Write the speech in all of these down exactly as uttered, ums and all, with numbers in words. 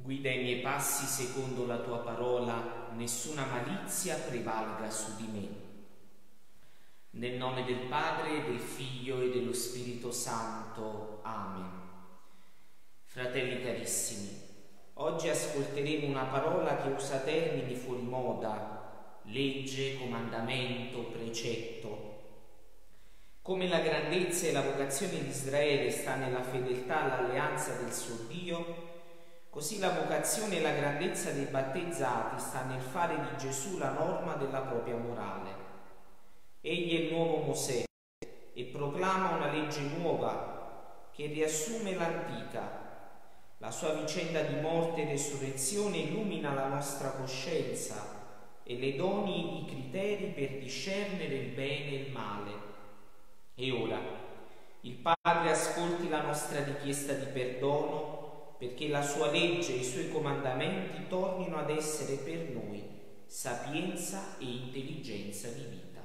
Guida i miei passi secondo la tua parola, nessuna malizia prevalga su di me. Nel nome del Padre, del Figlio e dello Spirito Santo. Amen. Fratelli carissimi, oggi ascolteremo una parola che usa termini fuori moda: legge, comandamento, precetto. Come la grandezza e la vocazione di Israele sta nella fedeltà all'alleanza del suo Dio, così la vocazione e la grandezza dei battezzati sta nel fare di Gesù la norma della propria morale. Egli è il nuovo Mosè e proclama una legge nuova che riassume l'antica. La sua vicenda di morte e resurrezione illumina la nostra coscienza e le doni i criteri per discernere il bene e il male. E ora il Padre ascolti la nostra richiesta di perdono, perché la sua legge e i suoi comandamenti tornino ad essere per noi sapienza e intelligenza di vita.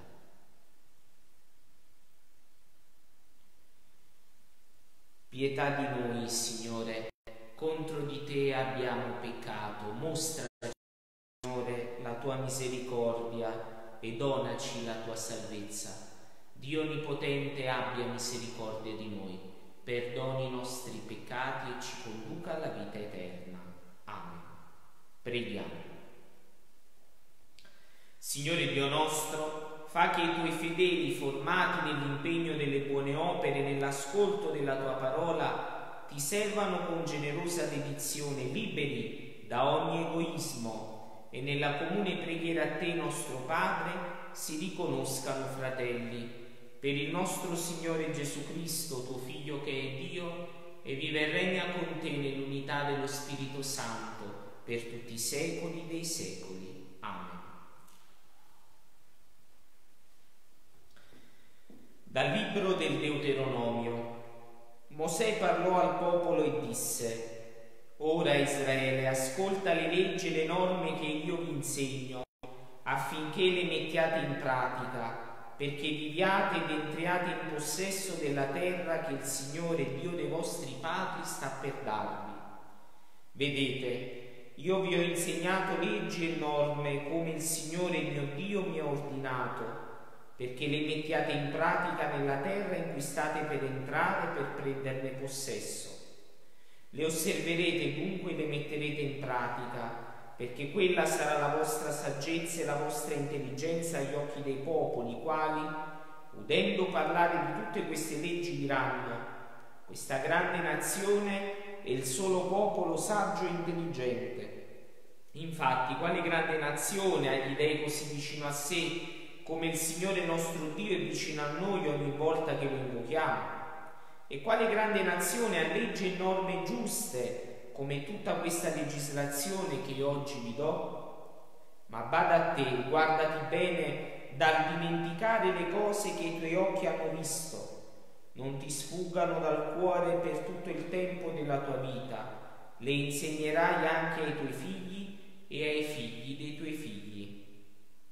Pietà di noi, Signore, contro di te abbiamo peccato. Mostraci, Signore, la tua misericordia e donaci la tua salvezza. Dio Onnipotente abbia misericordia di noi, perdoni i nostri peccati e ci conduca alla vita eterna. Amen. Preghiamo. Signore Dio nostro, fa che i tuoi fedeli, formati nell'impegno delle buone opere e nell'ascolto della tua parola, ti servano con generosa dedizione, liberi da ogni egoismo, e nella comune preghiera a te, nostro Padre, si riconoscano fratelli. Per il nostro Signore Gesù Cristo, tuo Figlio che è Dio, e vive e regna con te nell'unità dello Spirito Santo, per tutti i secoli dei secoli. Amen. Dal libro del Deuteronomio. Mosè parlò al popolo e disse: Ora Israele, ascolta le leggi e le norme che io vi insegno, affinché le mettiate in pratica, perché viviate ed entriate in possesso della terra che il Signore, Dio dei vostri padri, sta per darvi. Vedete, io vi ho insegnato leggi e norme come il Signore mio Dio mi ha ordinato, perché le mettiate in pratica nella terra in cui state per entrare per prenderne possesso. Le osserverete dunque e le metterete in pratica, perché quella sarà la vostra saggezza e la vostra intelligenza agli occhi dei popoli, i quali, udendo parlare di tutte queste leggi, diranno: questa grande nazione è il solo popolo saggio e intelligente. Infatti, quale grande nazione ha gli dei così vicino a sé, come il Signore nostro Dio è vicino a noi ogni volta che lo invochiamo? E quale grande nazione ha leggi e norme giuste, come tutta questa legislazione che io oggi vi do? Ma bada a te, guardati bene dal dimenticare le cose che i tuoi occhi hanno visto, non ti sfuggano dal cuore per tutto il tempo della tua vita, le insegnerai anche ai tuoi figli e ai figli dei tuoi figli.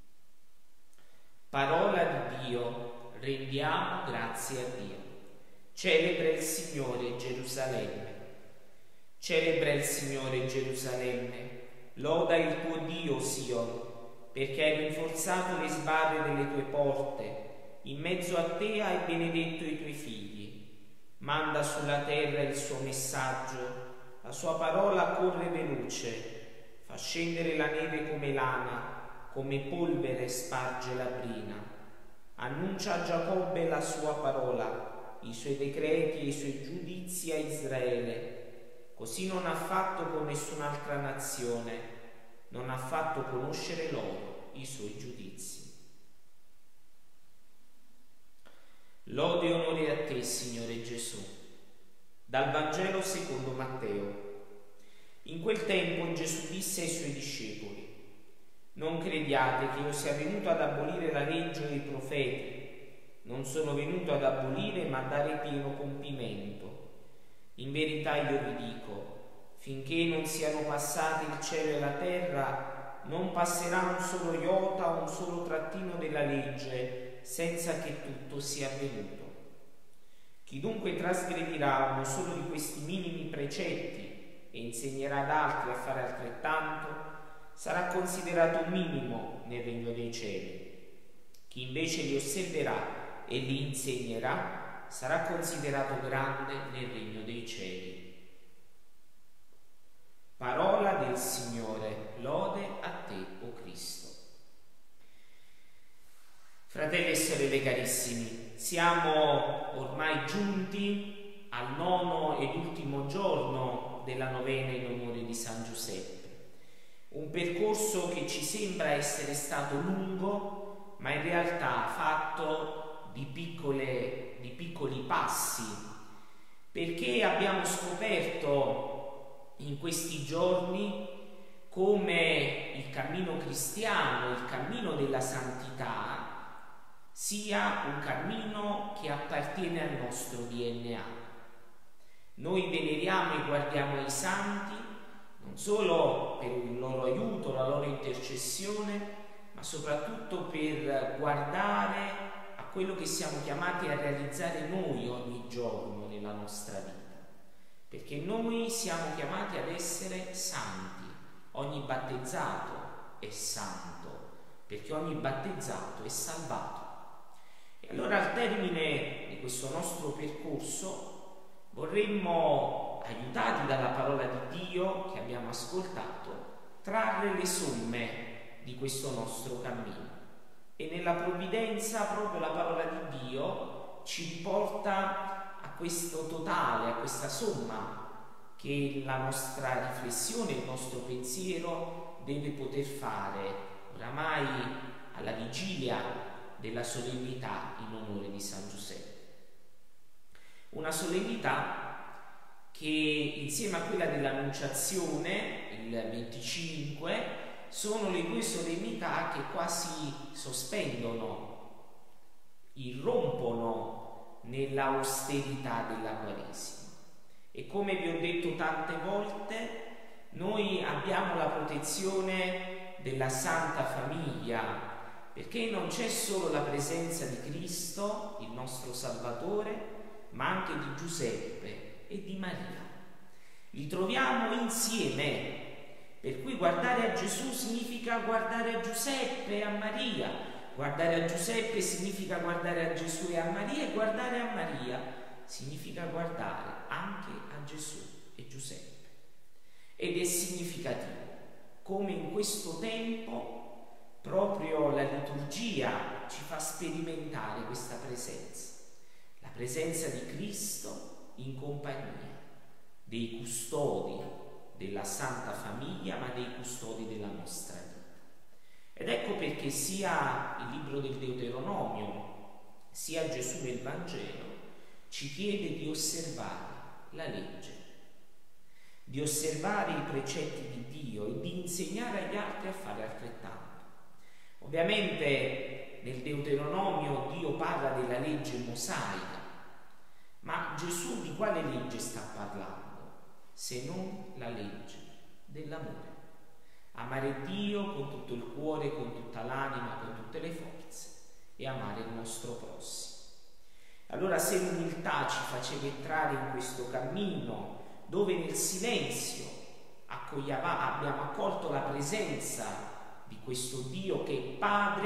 Parola di Dio, rendiamo grazie a Dio. Celebra il Signore Gerusalemme. Celebra il Signore Gerusalemme, loda il tuo Dio Sion, perché hai rinforzato le sbarre delle tue porte, in mezzo a te hai benedetto i tuoi figli. Manda sulla terra il suo messaggio, la sua parola corre veloce, fa scendere la neve come lana, come polvere sparge la brina. Annuncia a Giacobbe la sua parola, i suoi decreti e i suoi giudizi a Israele. Così non ha fatto con nessun'altra nazione, non ha fatto conoscere loro i suoi giudizi. Lode e onore a te, Signore Gesù. Dal Vangelo secondo Matteo. In quel tempo Gesù disse ai suoi discepoli: non crediate che io sia venuto ad abolire la legge e i profeti. Non sono venuto ad abolire, ma a dare pieno compimento. In verità io vi dico, finché non siano passati il cielo e la terra, non passerà un solo iota, un solo trattino della legge, senza che tutto sia avvenuto. Chi dunque trasgredirà uno solo di questi minimi precetti e insegnerà ad altri a fare altrettanto, sarà considerato minimo nel regno dei cieli. Chi invece li osserverà e li insegnerà sarà considerato grande nel regno dei cieli. Parola del Signore, lode a te, o Cristo. Fratelli e sorelle carissimi, siamo ormai giunti al nono ed ultimo giorno della novena in onore di San Giuseppe. Un percorso che ci sembra essere stato lungo, ma in realtà fatto di, piccole, di piccoli passi, perché abbiamo scoperto in questi giorni come il cammino cristiano, il cammino della santità, sia un cammino che appartiene al nostro D N A. Noi veneriamo e guardiamo i santi non solo per il loro aiuto, la loro intercessione, ma soprattutto per guardare a quello che siamo chiamati a realizzare noi ogni giorno nella nostra vita, perché noi siamo chiamati ad essere santi. Ogni battezzato è santo, perché ogni battezzato è salvato. E allora, al termine di questo nostro percorso, vorremmo, aiutati dalla parola di Dio che abbiamo ascoltato, trarre le somme di questo nostro cammino. E nella provvidenza proprio la parola di Dio ci porta a questo totale, a questa somma che la nostra riflessione, il nostro pensiero deve poter fare oramai alla vigilia della solennità in onore di San Giuseppe. Una solennità che insieme a quella dell'Annunciazione, il venticinque, sono le due solennità che quasi sospendono, irrompono nella austerità della Quaresima. E come vi ho detto tante volte, noi abbiamo la protezione della Santa Famiglia, perché non c'è solo la presenza di Cristo, il nostro Salvatore, ma anche di Giuseppe e di Maria. Li troviamo insieme, per cui guardare a Gesù significa guardare a Giuseppe e a Maria, guardare a Giuseppe significa guardare a Gesù e a Maria, e guardare a Maria significa guardare anche a Gesù e Giuseppe. Ed è significativo come in questo tempo proprio la liturgia ci fa sperimentare questa presenza, la presenza di Cristo in compagnia dei custodi della Santa Famiglia, ma dei custodi della nostra vita. Ed ecco perché sia il libro del Deuteronomio, sia Gesù nel Vangelo ci chiede di osservare la legge, di osservare i precetti di Dio e di insegnare agli altri a fare altrettanto. Ovviamente nel Deuteronomio Dio parla della legge mosaica, ma Gesù di quale legge sta parlando? Se non la legge dell'amore. Amare Dio con tutto il cuore, con tutta l'anima, con tutte le forze, e amare il nostro prossimo. Allora, se l'umiltà ci faceva entrare in questo cammino dove nel silenzio abbiamo accolto la presenza di questo Dio che è Padre,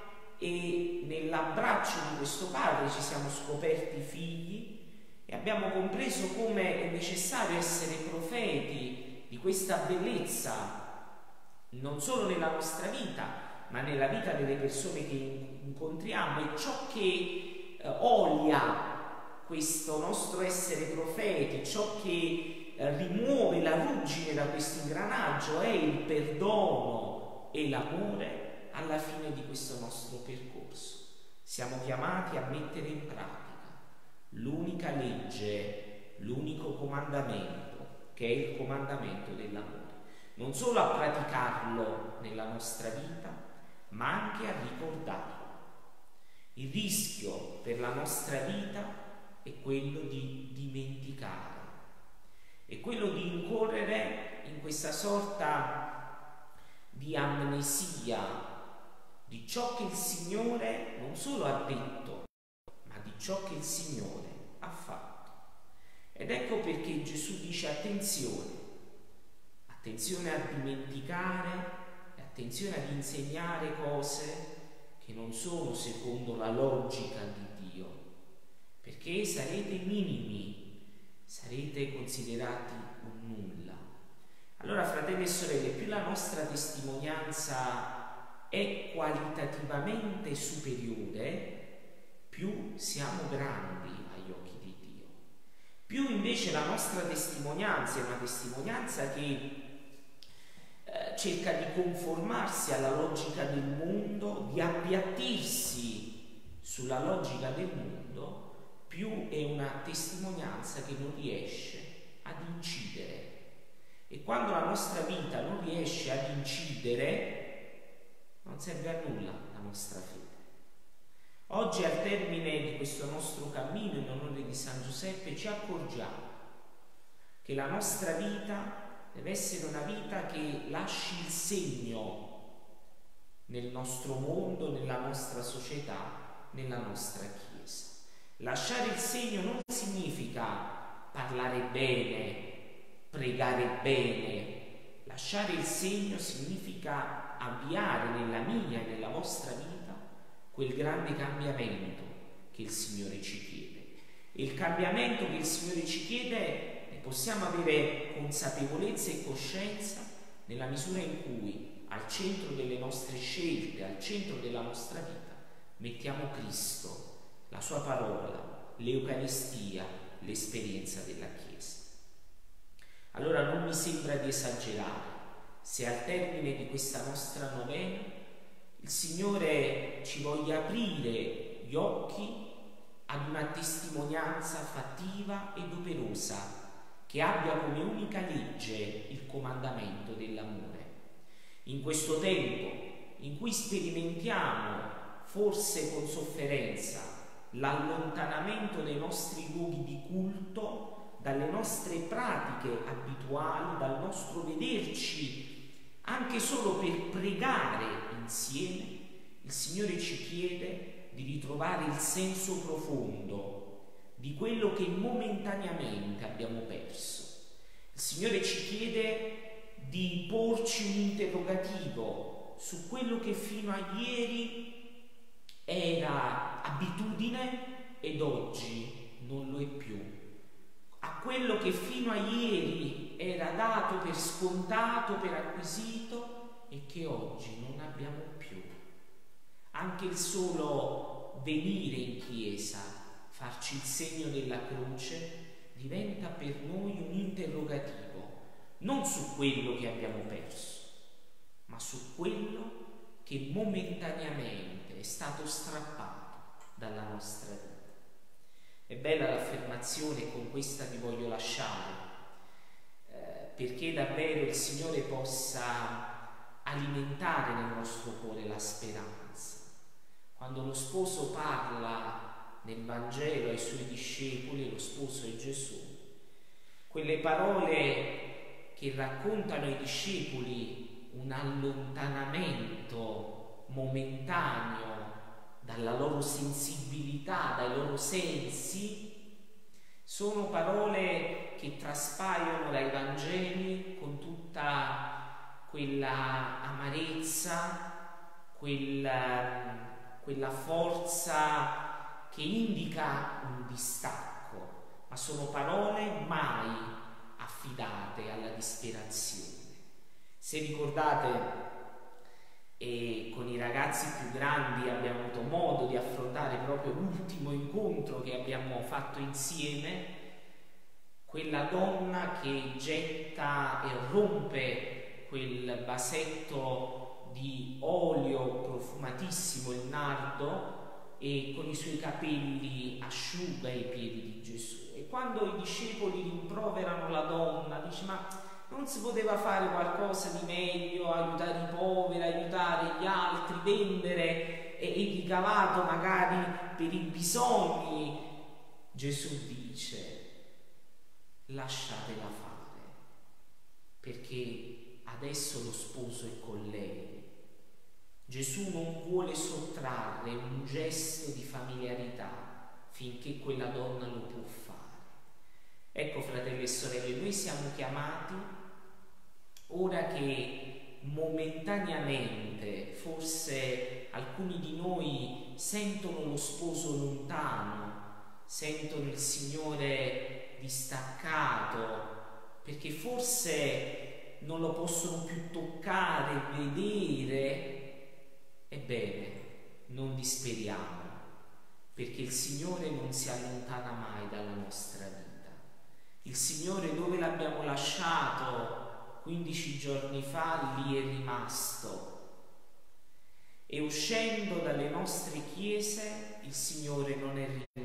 e nell'abbraccio di questo Padre ci siamo scoperti figli, e abbiamo compreso come è necessario essere profeti di questa bellezza non solo nella nostra vita, ma nella vita delle persone che incontriamo. E ciò che eh, olia questo nostro essere profeti, ciò che eh, rimuove la ruggine da questo ingranaggio, è il perdono e l'amore alla fine di questo nostro percorso. Siamo chiamati a mettere in pratica l'unica legge, l'unico comandamento, che è il comandamento dell'amore. Non solo a praticarlo nella nostra vita, ma anche a ricordarlo. Il rischio per la nostra vita è quello di dimenticare, è quello di incorrere in questa sorta di amnesia di ciò che il Signore non solo ha detto, ma di ciò che il Signore ha fatto. Ed ecco perché Gesù dice: attenzione, attenzione a dimenticare e attenzione ad insegnare cose che non sono secondo la logica di Dio, perché sarete minimi, sarete considerati un nulla. Allora, fratelli e sorelle, più la nostra testimonianza è qualitativamente superiore, più siamo grandi agli occhi di Dio. Più invece la nostra testimonianza è una testimonianza che eh, cerca di conformarsi alla logica del mondo, di appiattirsi sulla logica del mondo, più è una testimonianza che non riesce ad incidere. E quando la nostra vita non riesce ad incidere, non serve a nulla la nostra fede. Oggi, al termine di questo nostro cammino in onore di San Giuseppe, ci accorgiamo che la nostra vita deve essere una vita che lasci il segno nel nostro mondo, nella nostra società, nella nostra Chiesa. Lasciare il segno non significa parlare bene, pregare bene. Lasciare il segno significa avviare nella mia e nella vostra vita quel grande cambiamento che il Signore ci chiede. E il cambiamento che il Signore ci chiede ne possiamo avere consapevolezza e coscienza nella misura in cui al centro delle nostre scelte, al centro della nostra vita, mettiamo Cristo, la Sua parola, l'Eucaristia, l'esperienza della Chiesa. Allora non mi sembra di esagerare se al termine di questa nostra novena il Signore ci voglia aprire gli occhi ad una testimonianza fattiva ed operosa che abbia come unica legge il comandamento dell'amore. In questo tempo in cui sperimentiamo, forse con sofferenza, l'allontanamento dei nostri luoghi di culto, dalle nostre pratiche abituali, dal nostro vederci anche solo per pregare insieme, il Signore ci chiede di ritrovare il senso profondo di quello che momentaneamente abbiamo perso. Il Signore ci chiede di porci un interrogativo su quello che fino a ieri era abitudine ed oggi non lo è più, a quello che fino a ieri era dato per scontato, per acquisito e che oggi non abbiamo più. Anche il solo venire in chiesa, farci il segno della croce, diventa per noi un interrogativo, non su quello che abbiamo perso, ma su quello che momentaneamente è stato strappato dalla nostra vita. È bella l'affermazione, con questa vi voglio lasciare, eh, perché davvero il Signore possa alimentare nel nostro cuore la speranza. Quando lo sposo parla nel Vangelo ai suoi discepoli, lo sposo è Gesù, quelle parole che raccontano ai discepoli un allontanamento momentaneo dalla loro sensibilità, dai loro sensi, sono parole che traspaiono dai Vangeli con tutta quella amarezza, quella, quella forza che indica un distacco, ma sono parole mai affidate alla disperazione. Se ricordate, e con i ragazzi più grandi abbiamo avuto modo di affrontare proprio l'ultimo incontro che abbiamo fatto insieme, quella donna che getta e rompe quel vasetto di olio profumatissimo, il nardo, e con i suoi capelli asciuga i piedi di Gesù. E quando i discepoli rimproverano la donna, dice: ma non si poteva fare qualcosa di meglio, aiutare i poveri, aiutare gli altri, vendere e, e ricavato magari per i bisogni? Gesù dice: lasciatela fare, perché adesso lo sposo è con lei. Gesù non vuole sottrarre un gesto di familiarità finché quella donna lo può fare. Ecco, fratelli e sorelle, noi siamo chiamati ora che momentaneamente forse alcuni di noi sentono lo sposo lontano, sentono il Signore distaccato, perché forse non lo possono più toccare, vedere, ebbene, non disperiamo, perché il Signore non si allontana mai dalla nostra vita. Il Signore, dove l'abbiamo lasciato quindici giorni fa, lì è rimasto. E uscendo dalle nostre chiese, il Signore non è rimasto.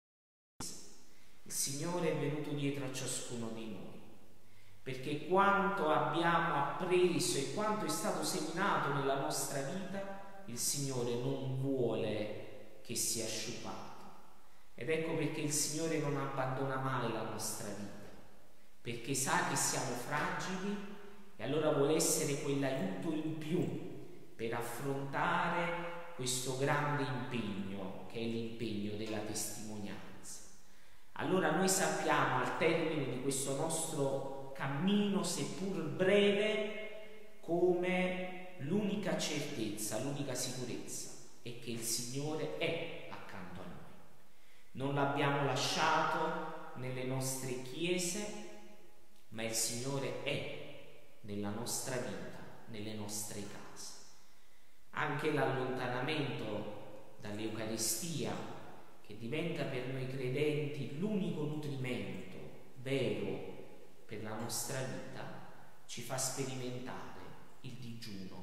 Il Signore è venuto dietro a ciascuno di noi, perché quanto abbiamo appreso e quanto è stato seminato nella nostra vita, il Signore non vuole che sia sciupato. Ed ecco perché il Signore non abbandona mai la nostra vita, perché sa che siamo fragili e allora vuole essere quell'aiuto in più per affrontare questo grande impegno che è l'impegno della testimonianza. Allora noi sappiamo, al termine di questo nostro cammino, seppur breve, come l'unica certezza, l'unica sicurezza è che il Signore è accanto a noi. Non l'abbiamo lasciato nelle nostre chiese, ma il Signore è nella nostra vita, nelle nostre case. Anche l'allontanamento dall'Eucaristia, che diventa per noi credenti l'unico nutrimento vero per la nostra vita, ci fa sperimentare il digiuno.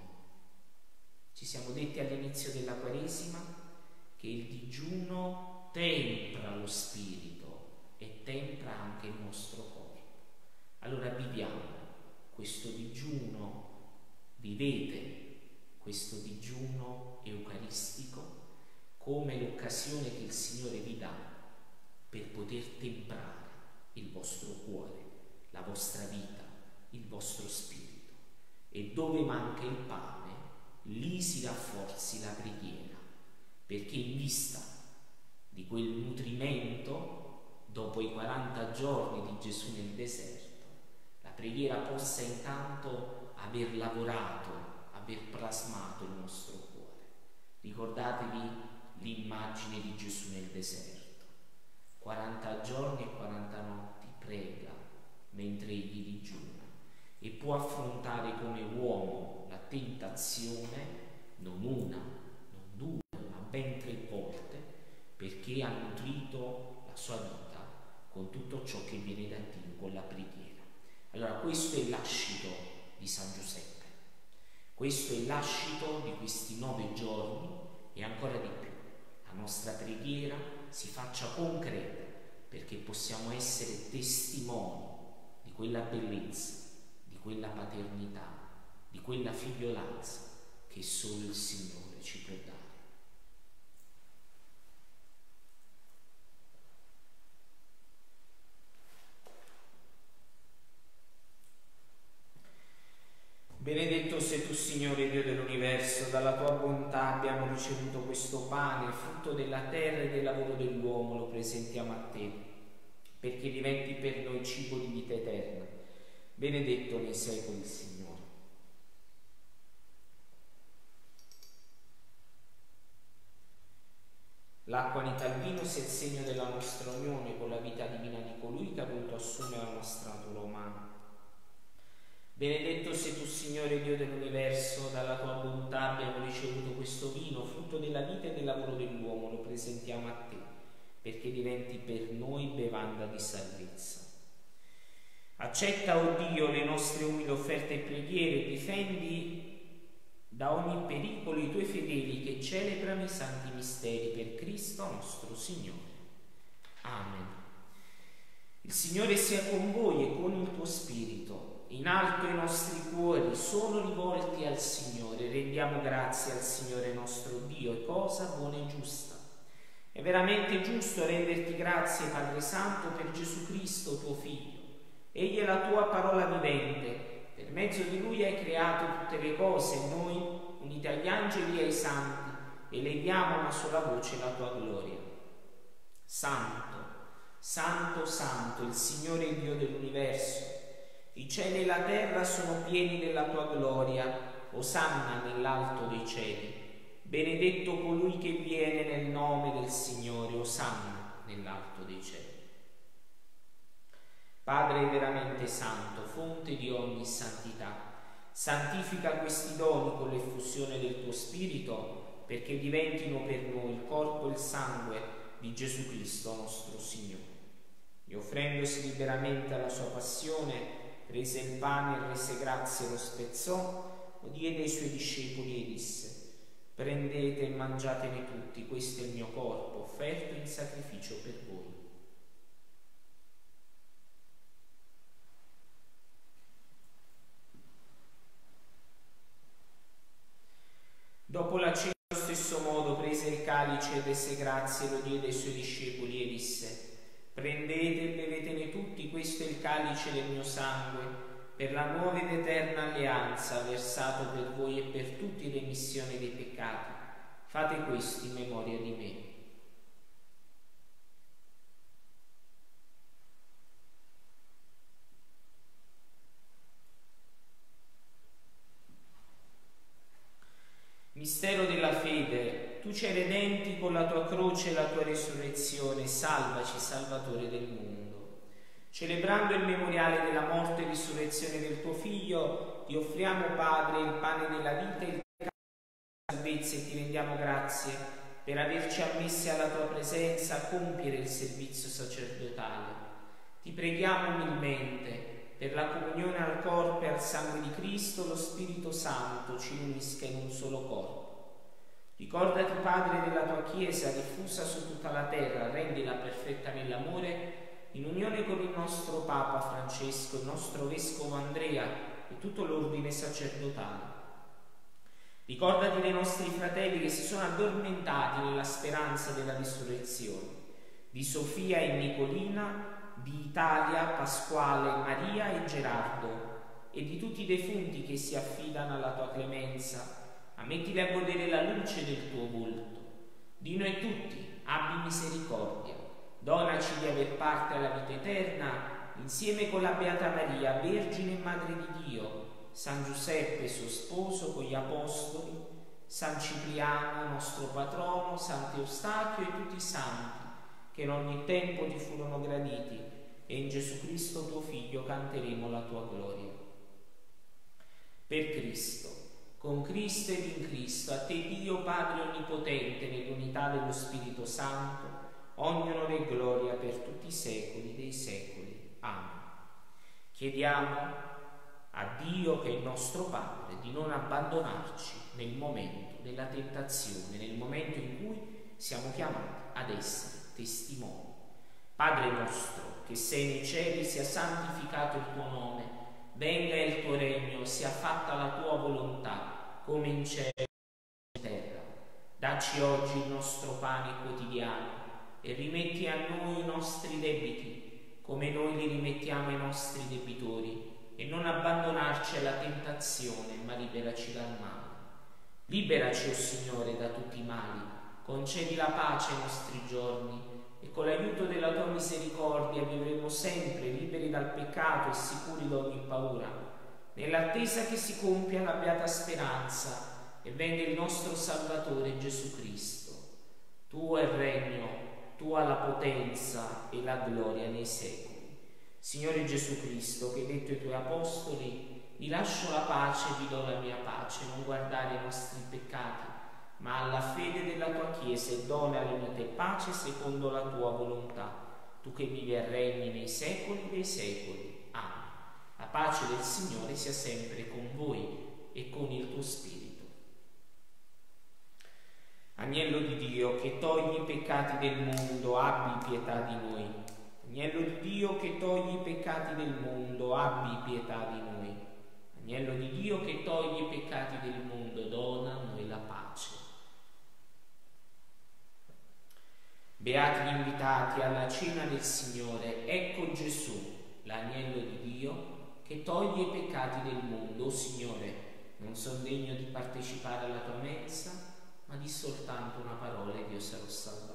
Ci siamo detti all'inizio della Quaresima che il digiuno tempra lo spirito e tempra anche il nostro corpo. Allora viviamo questo digiuno, vivete questo digiuno eucaristico come l'occasione che il Signore vi dà per poter temprare il vostro cuore, la vostra vita, il vostro spirito. E dove manca il pane, lì si rafforzi la preghiera, perché in vista di quel nutrimento, dopo i quaranta giorni di Gesù nel deserto, la preghiera possa intanto aver lavorato, aver plasmato il nostro cuore. Ricordatevi l'immagine di Gesù nel deserto. quaranta giorni e quaranta notti prega mentre egli digiuna e può affrontare come uomo la tentazione non una, non due, ma ben tre volte, perché ha nutrito la sua vita con tutto ciò che viene da Dio, con la preghiera. Allora questo è l'ascito di San Giuseppe, questo è l'ascito di questi nove giorni e ancora di più. La nostra preghiera si faccia concreta, perché possiamo essere testimoni di quella bellezza, di quella paternità, di quella figliolanza che solo il Signore ci può dare. Benedetto sei tu, Signore Dio dell'universo, dalla tua bontà abbiamo ricevuto questo pane, frutto della terra e del lavoro dell'uomo, lo presentiamo a te, perché diventi per noi cibo di vita eterna. Benedetto nei secoli, Signore. L'acqua unita al vino sia il segno della nostra unione con la vita divina di colui che ha voluto assumere la nostra natura umana. Benedetto sei tu, Signore Dio dell'universo, dalla tua bontà abbiamo ricevuto questo vino, frutto della vita e del lavoro dell'uomo, lo presentiamo a te, perché diventi per noi bevanda di salvezza. Accetta, o Dio, le nostre umili offerte e preghiere, difendi da ogni pericolo i tuoi fedeli che celebrano i santi misteri per Cristo nostro Signore. Amen. Il Signore sia con voi e con il tuo spirito. In alto i nostri cuori sono rivolti al Signore. Rendiamo grazie al Signore nostro Dio, è cosa buona e giusta. È veramente giusto renderti grazie, Padre Santo, per Gesù Cristo, tuo Figlio. Egli è la tua parola vivente. Per mezzo di Lui hai creato tutte le cose e noi, uniti agli angeli e ai santi, eleviamo a una sola voce la tua gloria. Santo, Santo, Santo, il Signore Dio dell'universo. I cieli e la terra sono pieni della tua gloria. Osanna nell'alto dei cieli. Benedetto colui che viene nel nome del Signore. Osanna nell'alto dei cieli. Padre veramente santo, fonte di ogni santità, santifica questi doni con l'effusione del tuo Spirito, perché diventino per noi il corpo e il sangue di Gesù Cristo nostro Signore. E offrendosi liberamente alla sua passione, prese il pane e rese grazie, lo spezzò, lo diede ai suoi discepoli e disse: prendete e mangiatene tutti, questo è il mio corpo offerto in sacrificio per voi. Dopo la cena, allo stesso modo, prese il calice e rese grazie, lo diede ai suoi discepoli e disse: prendete e bevetene tutti, questo è il calice del mio sangue, per la nuova ed eterna alleanza, versato per voi e per tutti in remissione dei peccati. Fate questo in memoria di me. Mistero della fede, tu ci hai redenti con la tua croce e la tua risurrezione, salvaci, Salvatore del mondo. Celebrando il memoriale della morte e risurrezione del tuo Figlio, ti offriamo, Padre, il pane della vita e il cane della salvezza, e ti rendiamo grazie per averci ammessi alla tua presenza a compiere il servizio sacerdotale. Ti preghiamo umilmente, per la comunione al corpo e al sangue di Cristo, lo Spirito Santo ci unisca in un solo corpo. Ricordati, Padre, della tua Chiesa diffusa su tutta la terra, rendila perfetta nell'amore, in unione con il nostro Papa Francesco, il nostro Vescovo Andrea e tutto l'ordine sacerdotale. Ricordati dei nostri fratelli che si sono addormentati nella speranza della risurrezione, di Sofia e Nicolina, di Italia, Pasquale, Maria e Gerardo, e di tutti i defunti che si affidano alla tua clemenza. Ammettili a godere la luce del tuo volto. Di noi tutti abbi misericordia. Donaci di aver parte alla vita eterna, insieme con la Beata Maria, Vergine e Madre di Dio, San Giuseppe, suo sposo, con gli Apostoli, San Cipriano, nostro patrono, Sant'Eustachio e tutti i santi, che in ogni tempo ti furono graditi, e in Gesù Cristo tuo Figlio canteremo la tua gloria. Per Cristo, con Cristo ed in Cristo, a te Dio Padre Onnipotente, nell'unità dello Spirito Santo, ogni onore e gloria per tutti i secoli dei secoli. Amen. Chiediamo a Dio, che è il nostro Padre, di non abbandonarci nel momento della tentazione, nel momento in cui siamo chiamati ad essere testimoni. Padre nostro, che sei nei cieli, sia santificato il tuo nome, venga il tuo regno, sia fatta la tua volontà, come in cielo e in terra. Dacci oggi il nostro pane quotidiano e rimetti a noi i nostri debiti, come noi li rimettiamo ai nostri debitori, e non abbandonarci alla tentazione, ma liberaci dal male. Liberaci, o Signore, da tutti i mali, concedi la pace ai nostri giorni, e con l'aiuto della tua misericordia vivremo sempre liberi dal peccato e sicuri da ogni paura, nell'attesa che si compia la beata speranza e venga il nostro Salvatore Gesù Cristo. Tuo è il regno, tua la potenza e la gloria nei secoli. Signore Gesù Cristo, che hai detto ai tuoi apostoli: vi lascio la pace e vi do la mia pace, non guardare i nostri peccati, ma alla fede della tua Chiesa, e dona alle vite pace secondo la tua volontà, tu che vivi e regni nei secoli dei secoli. Amen. La pace del Signore sia sempre con voi e con il tuo Spirito. Agnello di Dio, che togli i peccati del mondo, abbi pietà di noi. Agnello di Dio, che togli i peccati del mondo, abbi pietà di noi. Agnello di Dio, che togli i peccati del mondo, dona a noi la pace. Beati gli invitati alla cena del Signore. Ecco Gesù, l'agnello di Dio, che toglie i peccati del mondo. O Signore, non sono degno di partecipare alla tua mensa, ma di soltanto una parola ed io sarò salvato.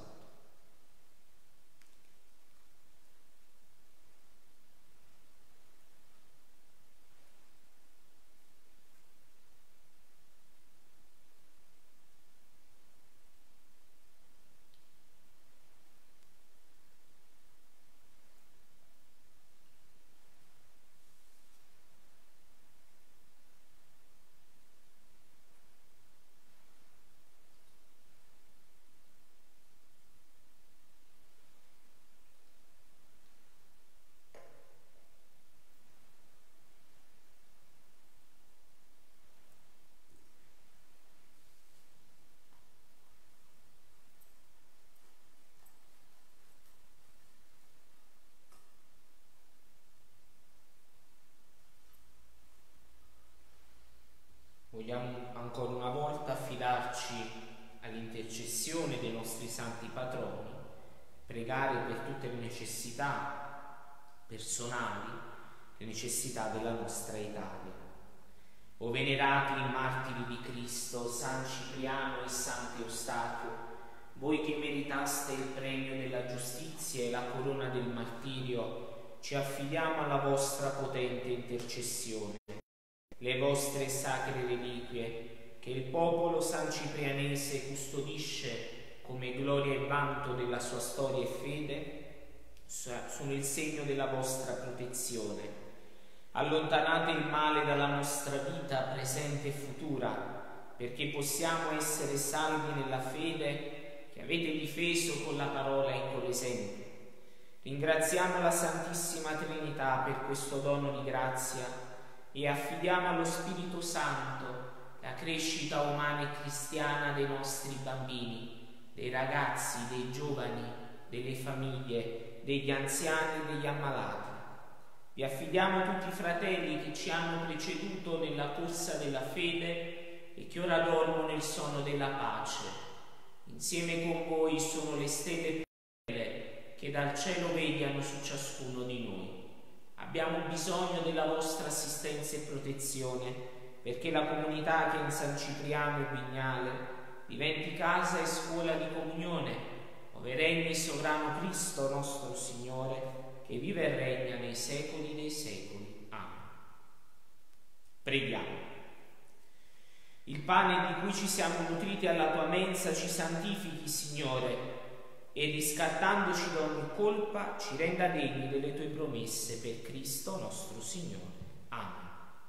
santi patroni, pregare per tutte le necessità personali, le necessità della nostra Italia. O venerati martiri di Cristo, San Cipriano e Sant'Eustachio, voi che meritaste il premio della giustizia e la corona del martirio, ci affidiamo alla vostra potente intercessione. Le vostre sacre reliquie, che il popolo sanciprianese custodisce come gloria e vanto della sua storia e fede, sono il segno della vostra protezione. Allontanate il male dalla nostra vita presente e futura, perché possiamo essere salvi nella fede che avete difeso con la parola e con l'esempio. Ringraziamo la Santissima Trinità per questo dono di grazia e affidiamo allo Spirito Santo la crescita umana e cristiana dei nostri bambini, dei ragazzi, dei giovani, delle famiglie, degli anziani e degli ammalati. Vi affidiamo tutti i fratelli che ci hanno preceduto nella corsa della fede e che ora dormono nel sonno della pace. Insieme con voi sono le stelle belle che dal cielo vegliano su ciascuno di noi. Abbiamo bisogno della vostra assistenza e protezione perché la comunità che è in San Cipriano e Vignale diventi casa e scuola di comunione, ove regni sovrano Cristo nostro Signore, che vive e regna nei secoli dei secoli. Amen. Preghiamo. Il pane di cui ci siamo nutriti alla tua mensa ci santifichi, Signore, e riscattandoci da ogni colpa ci renda degni delle tue promesse per Cristo nostro Signore. Amen.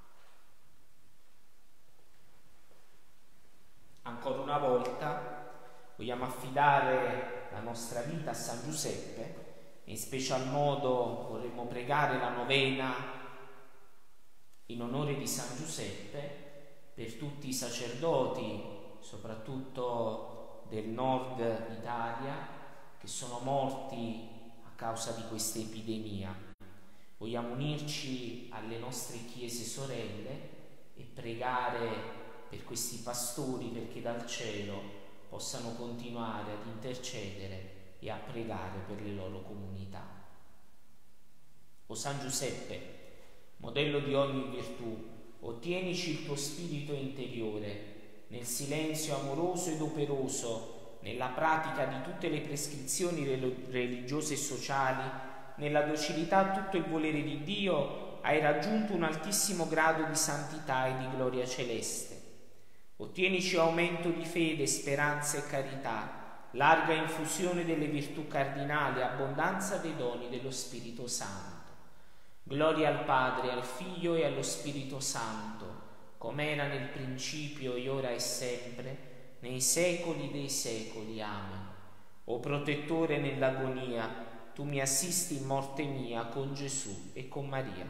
Ancora una volta vogliamo affidare la nostra vita a San Giuseppe. In special modo vorremmo pregare la novena in onore di San Giuseppe per tutti i sacerdoti, soprattutto del nord Italia, che sono morti a causa di questa epidemia. Vogliamo unirci alle nostre chiese sorelle e pregare per questi pastori perché dal cielo possano continuare ad intercedere e a pregare per le loro comunità. O San Giuseppe, modello di ogni virtù, ottienici il tuo spirito interiore, nel silenzio amoroso ed operoso, nella pratica di tutte le prescrizioni religiose e sociali, nella docilità a tutto il volere di Dio, hai raggiunto un altissimo grado di santità e di gloria celeste. Ottienici aumento di fede, speranza e carità, larga infusione delle virtù cardinali, abbondanza dei doni dello Spirito Santo. Gloria al Padre, al Figlio e allo Spirito Santo, come era nel principio, e ora e sempre, nei secoli dei secoli. Amen. O protettore nell'agonia, tu mi assisti in morte mia con Gesù e con Maria.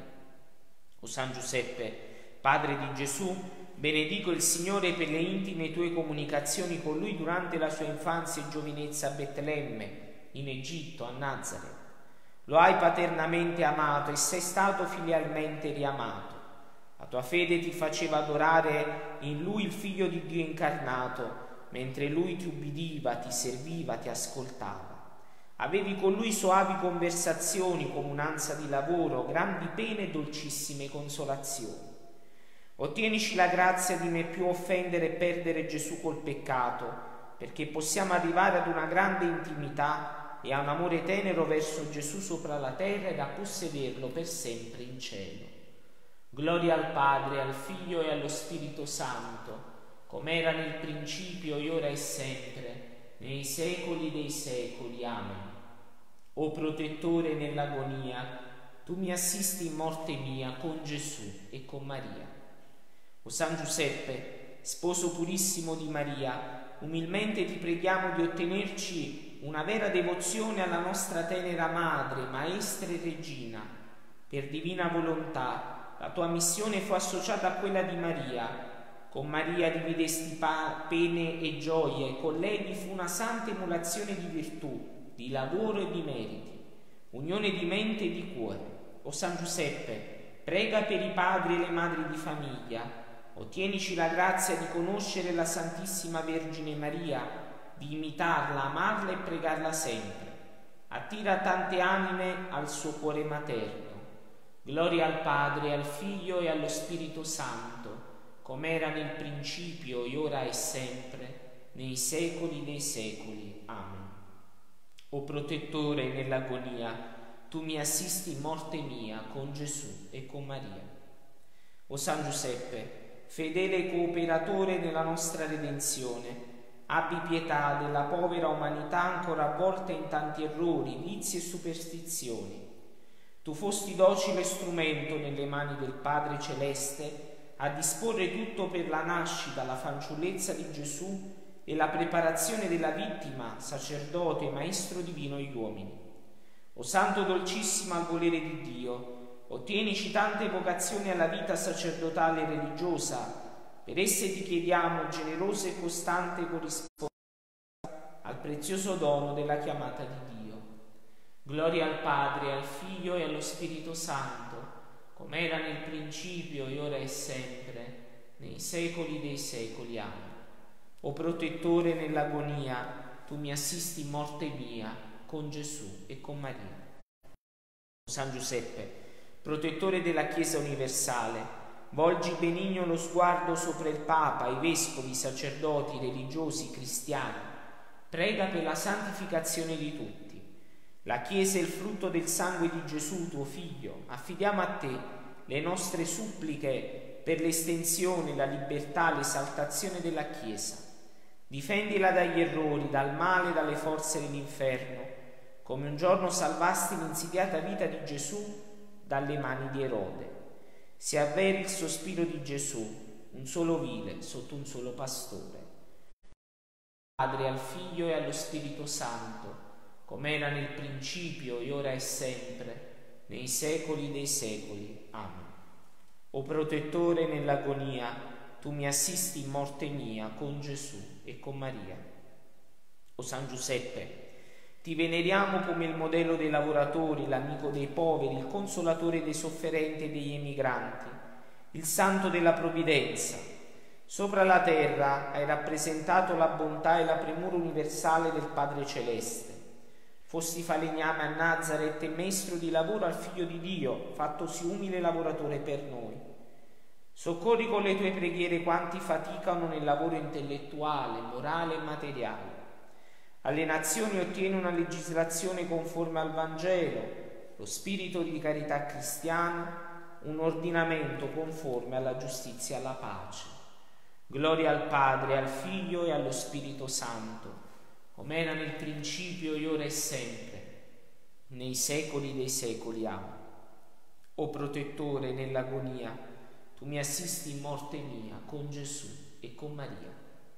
O San Giuseppe, padre di Gesù, benedico il Signore per le intime tue comunicazioni con Lui durante la sua infanzia e giovinezza a Betlemme, in Egitto, a Nazareth. Lo hai paternamente amato e sei stato filialmente riamato. La tua fede ti faceva adorare in Lui il Figlio di Dio incarnato, mentre Lui ti ubbidiva, ti serviva, ti ascoltava. Avevi con Lui soavi conversazioni, comunanza di lavoro, grandi pene e dolcissime consolazioni. Ottienici la grazia di ne più offendere e perdere Gesù col peccato, perché possiamo arrivare ad una grande intimità e a un amore tenero verso Gesù sopra la terra e a possederlo per sempre in cielo. Gloria al Padre, al Figlio e allo Spirito Santo, come era nel principio, e ora e sempre, nei secoli dei secoli. Amen. O protettore nell'agonia, tu mi assisti in morte mia con Gesù e con Maria. O San Giuseppe, sposo purissimo di Maria, umilmente ti preghiamo di ottenerci una vera devozione alla nostra tenera Madre, Maestra e Regina. Per divina volontà, la tua missione fu associata a quella di Maria. Con Maria dividesti pene e gioie, con lei vi fu una santa emulazione di virtù, di lavoro e di meriti, unione di mente e di cuore. O San Giuseppe, prega per i padri e le madri di famiglia. Ottienici la grazia di conoscere la Santissima Vergine Maria, di imitarla, amarla e pregarla sempre. Attira tante anime al suo cuore materno. Gloria al Padre, al Figlio e allo Spirito Santo, come era nel principio, e ora e sempre, nei secoli dei secoli. Amen. O protettore nell'agonia, tu mi assisti in morte mia con Gesù e con Maria. O San Giuseppe, fedele cooperatore nella nostra redenzione, abbi pietà della povera umanità ancora avvolta in tanti errori, vizi e superstizioni. Tu fosti docile strumento nelle mani del Padre Celeste a disporre tutto per la nascita, la fanciullezza di Gesù e la preparazione della vittima, sacerdote e maestro divino agli uomini. O Santo dolcissimo al volere di Dio, ottienici tante vocazioni alla vita sacerdotale e religiosa. Per esse ti chiediamo generosa e costante corrispondenza al prezioso dono della chiamata di Dio. Gloria al Padre, al Figlio e allo Spirito Santo, come era nel principio, e ora e sempre, nei secoli dei secoli. Amen. O protettore nell'agonia, tu mi assisti in morte mia con Gesù e con Maria. O San Giuseppe, protettore della Chiesa universale, volgi benigno lo sguardo sopra il Papa, i vescovi, i sacerdoti, i religiosi, i cristiani. Prega per la santificazione di tutti. La Chiesa è il frutto del sangue di Gesù, tuo Figlio. Affidiamo a te le nostre suppliche per l'estensione, la libertà, l'esaltazione della Chiesa. Difendila dagli errori, dal male, dalle forze dell'inferno, come un giorno salvasti l'insidiata vita di Gesù dalle mani di Erode. Si avveri il sospiro di Gesù, un solo vile sotto un solo pastore. Padre, al Figlio e allo Spirito Santo, come era nel principio, e ora e sempre, nei secoli dei secoli. Amen. O protettore nell'agonia, tu mi assisti in morte mia con Gesù e con Maria. O San Giuseppe, ti veneriamo come il modello dei lavoratori, l'amico dei poveri, il consolatore dei sofferenti e degli emigranti, il santo della provvidenza. Sopra la terra hai rappresentato la bontà e la premura universale del Padre Celeste. Fosti falegname a Nazaret e maestro di lavoro al Figlio di Dio, fattosi umile lavoratore per noi. Soccorri con le tue preghiere quanti faticano nel lavoro intellettuale, morale e materiale. Alle nazioni ottieni una legislazione conforme al Vangelo, lo spirito di carità cristiana, un ordinamento conforme alla giustizia e alla pace. Gloria al Padre, al Figlio e allo Spirito Santo, come era nel principio, e ora e sempre, nei secoli dei secoli. Amen. O protettore nell'agonia, tu mi assisti in morte mia con Gesù e con Maria.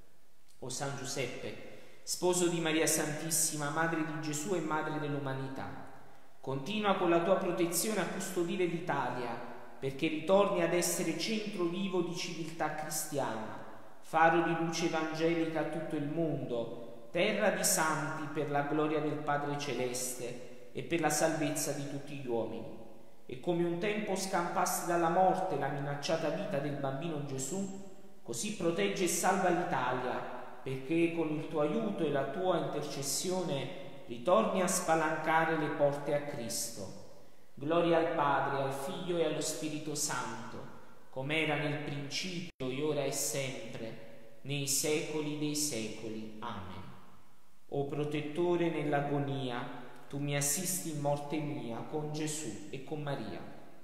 O San Giuseppe, sposo di Maria Santissima, madre di Gesù e madre dell'umanità, continua con la tua protezione a custodire l'Italia, perché ritorni ad essere centro vivo di civiltà cristiana, faro di luce evangelica a tutto il mondo, terra di santi per la gloria del Padre Celeste e per la salvezza di tutti gli uomini. E come un tempo scampasti dalla morte la minacciata vita del bambino Gesù, così protegge e salva l'Italia, perché con il tuo aiuto e la tua intercessione ritorni a spalancare le porte a Cristo. Gloria al Padre, al Figlio e allo Spirito Santo, come era nel principio, e ora e sempre, nei secoli dei secoli. Amen. O protettore nell'agonia, tu mi assisti in morte mia con Gesù e con Maria.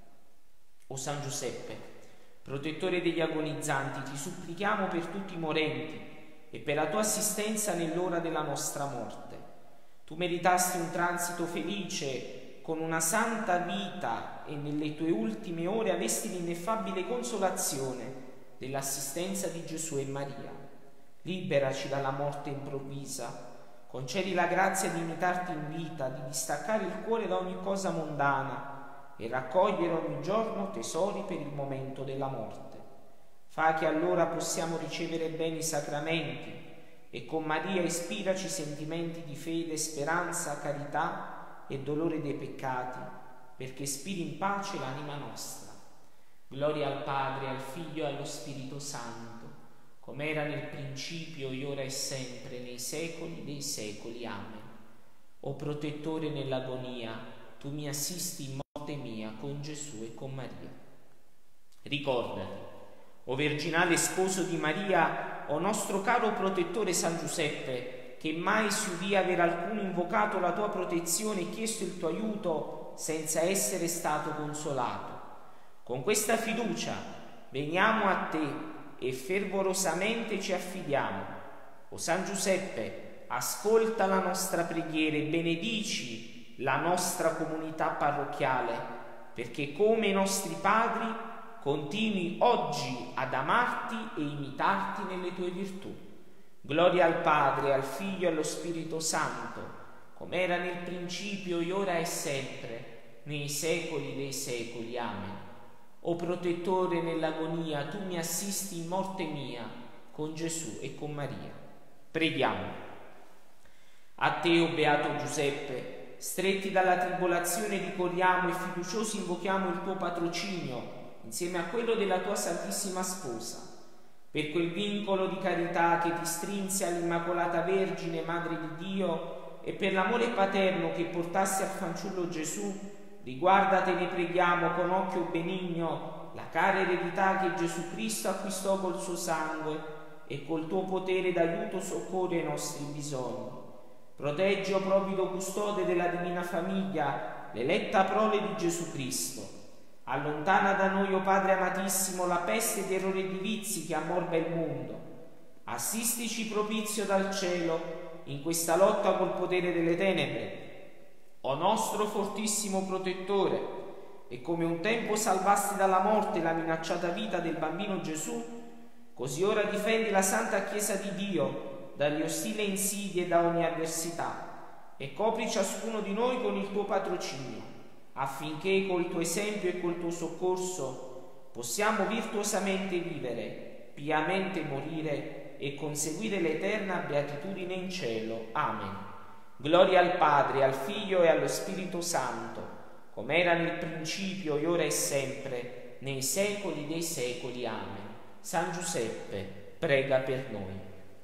O San Giuseppe, protettore degli agonizzanti, ti supplichiamo per tutti i morenti e per la tua assistenza nell'ora della nostra morte. Tu meritasti un transito felice con una santa vita e nelle tue ultime ore avesti l'ineffabile consolazione dell'assistenza di Gesù e Maria. Liberaci dalla morte improvvisa, concedi la grazia di imitarti in vita, di distaccare il cuore da ogni cosa mondana e raccogliere ogni giorno tesori per il momento della morte. Fa che allora possiamo ricevere bene i sacramenti e con Maria ispiraci sentimenti di fede, speranza, carità e dolore dei peccati, perché spiri in pace l'anima nostra. Gloria al Padre, al Figlio e allo Spirito Santo, come era nel principio, e ora e sempre, nei secoli dei secoli. Amen. O protettore nell'agonia, tu mi assisti in morte mia con Gesù e con Maria. Ricordati, o virginale sposo di Maria, o nostro caro protettore San Giuseppe, che mai si udì aver alcuno invocato la tua protezione e chiesto il tuo aiuto senza essere stato consolato. Con questa fiducia veniamo a te e fervorosamente ci affidiamo. O San Giuseppe, ascolta la nostra preghiera e benedici la nostra comunità parrocchiale, perché come i nostri padri continui oggi ad amarti e imitarti nelle tue virtù. Gloria al Padre, al Figlio e allo Spirito Santo, come era nel principio, e ora e sempre, nei secoli dei secoli. Amen. O protettore nell'agonia, tu mi assisti in morte mia con Gesù e con Maria. Preghiamo. A te, o beato Giuseppe, stretti dalla tribolazione ricorriamo e fiduciosi invochiamo il tuo patrocinio insieme a quello della tua Santissima Sposa, per quel vincolo di carità che ti strinse all'Immacolata Vergine, Madre di Dio, e per l'amore paterno che portasse al fanciullo Gesù. Riguardate, ne preghiamo, con occhio benigno la cara eredità che Gesù Cristo acquistò col suo sangue, e col tuo potere d'aiuto soccorre i nostri bisogni. Proteggi, o provvido custode della Divina Famiglia, l'eletta prole di Gesù Cristo. Allontana da noi, o Padre amatissimo, la peste ed errore di vizi che ammorba il mondo. Assistici propizio dal cielo in questa lotta col potere delle tenebre. O nostro fortissimo protettore, e come un tempo salvasti dalla morte la minacciata vita del bambino Gesù, così ora difendi la Santa Chiesa di Dio dalle ostili insidie e da ogni avversità, e copri ciascuno di noi con il tuo patrocinio, affinché col tuo esempio e col tuo soccorso possiamo virtuosamente vivere, piamente morire e conseguire l'eterna beatitudine in cielo. Amen. Gloria al Padre, al Figlio e allo Spirito Santo, come era nel principio, e ora e sempre, nei secoli dei secoli. Amen. San Giuseppe, prega per noi.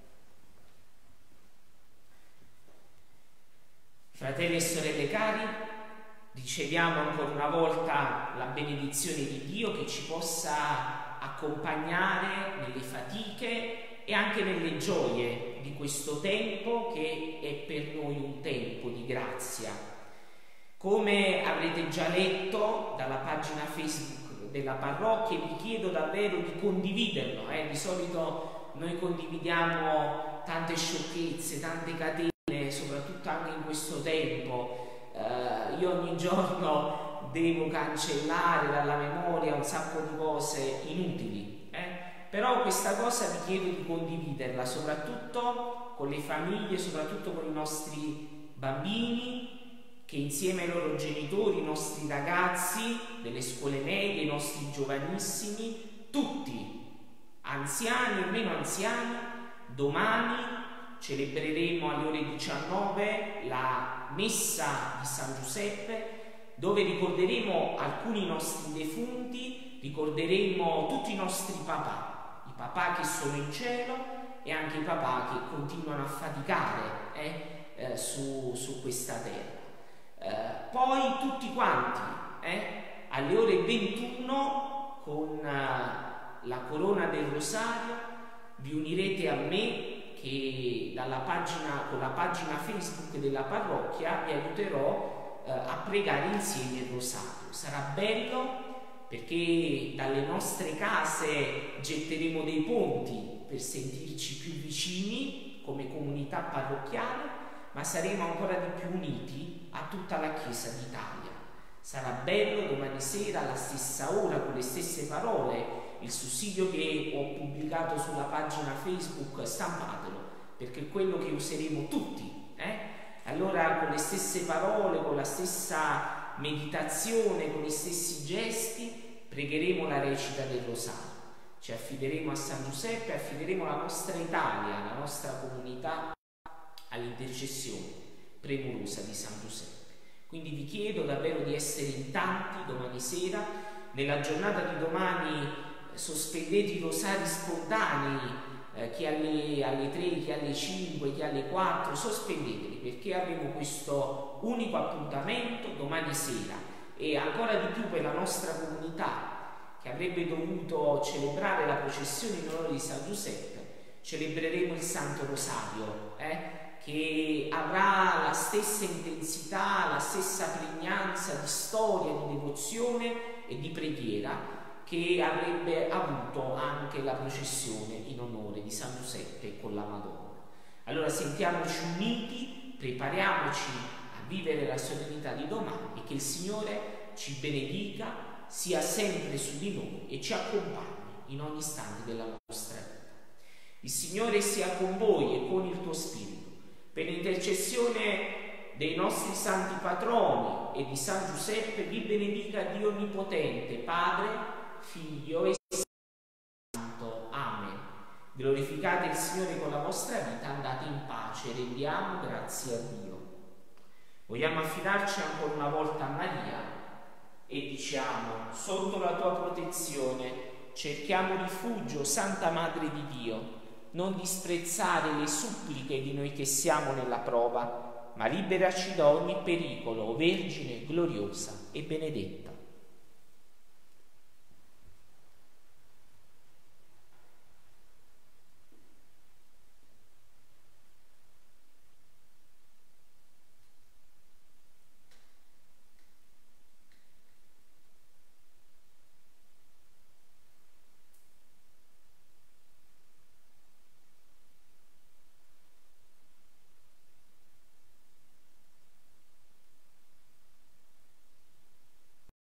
Fratelli e sorelle cari, riceviamo ancora una volta la benedizione di Dio che ci possa accompagnare nelle fatiche e anche nelle gioie di questo tempo che è per noi un tempo di grazia. Come avrete già letto dalla pagina Facebook della parrocchia, vi chiedo davvero di condividerlo. Eh? Di solito noi condividiamo tante sciocchezze, tante catene, soprattutto anche in questo tempo. Eh, io ogni giorno devo cancellare dalla memoria un sacco di cose inutili. Però questa cosa vi chiedo di condividerla, soprattutto con le famiglie, soprattutto con i nostri bambini, che insieme ai loro genitori, i nostri ragazzi delle scuole medie, i nostri giovanissimi, tutti, anziani e meno anziani, domani celebreremo alle ore diciannove la messa di San Giuseppe, dove ricorderemo alcuni nostri defunti, ricorderemo tutti i nostri papà, i papà che sono in cielo e anche i papà che continuano a faticare eh, eh, su, su questa terra. Eh, poi tutti quanti eh, alle ore ventuno con eh, la corona del rosario vi unirete a me, che dalla pagina, con la pagina Facebook della parrocchia vi aiuterò eh, a pregare insieme il rosario. Sarà bello, perché dalle nostre case getteremo dei ponti per sentirci più vicini come comunità parrocchiale, ma saremo ancora di più uniti a tutta la Chiesa d'Italia. Sarà bello domani sera alla stessa ora, con le stesse parole, il sussidio che ho pubblicato sulla pagina Facebook, stampatelo, perché è quello che useremo tutti. Eh? Allora, con le stesse parole, con la stessa meditazione, con gli stessi gesti, pregheremo la recita del rosario. Ci affideremo a San Giuseppe, affideremo la nostra Italia, la nostra comunità all'intercessione premurosa di San Giuseppe. Quindi vi chiedo davvero di essere in tanti domani sera. Nella giornata di domani sospendete i rosari spontanei eh, chi alle, alle tre, chi alle cinque, chi alle quattro, sospendeteli, perché avremo questo unico appuntamento domani sera, e ancora di più per la nostra comunità che avrebbe dovuto celebrare la processione in onore di San Giuseppe. Celebreremo il Santo Rosario, eh? che avrà la stessa intensità, la stessa pregnanza di storia, di devozione e di preghiera che avrebbe avuto anche la processione in onore di San Giuseppe con la Madonna. Allora sentiamoci uniti, prepariamoci a vivere la solennità di domani, e che il Signore ci benedica, sia sempre su di noi e ci accompagni in ogni istante della nostra vita. Il Signore sia con voi e con il tuo spirito. Per l'intercessione dei nostri santi patroni e di San Giuseppe vi benedica Dio Onnipotente, Padre, Figlio e Santo. Amen. Glorificate il Signore con la vostra vita, andate in pace, rendiamo grazie a Dio. Vogliamo affidarci ancora una volta a Maria e diciamo: sotto la tua protezione cerchiamo rifugio, Santa Madre di Dio. Non disprezzare le suppliche di noi che siamo nella prova, ma liberaci da ogni pericolo, o Vergine gloriosa e benedetta.